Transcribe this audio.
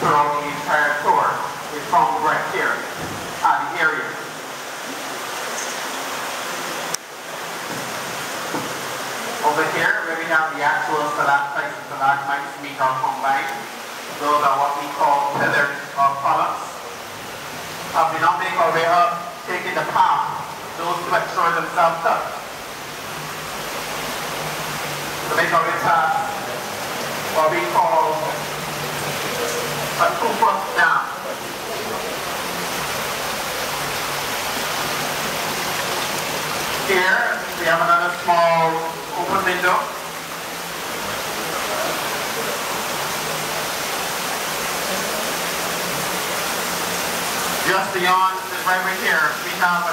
throughout the entire tour is found right here at the area. Over here, where we have the actual stalactites and stalagmites meet or combined. Those are what we call pillars or columns. We now make our way up, taking the path, those two explore themselves up. To make our way past what we call a 2-foot down. Here, we have another small open window. Just beyond, right here, we have